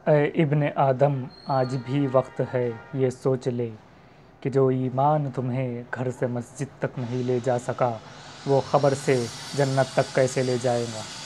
ऐ इब्ने आदम, आज भी वक्त है ये सोच ले कि जो ईमान तुम्हें घर से मस्जिद तक नहीं ले जा सका, वो ख़बर से जन्नत तक कैसे ले जाएगा।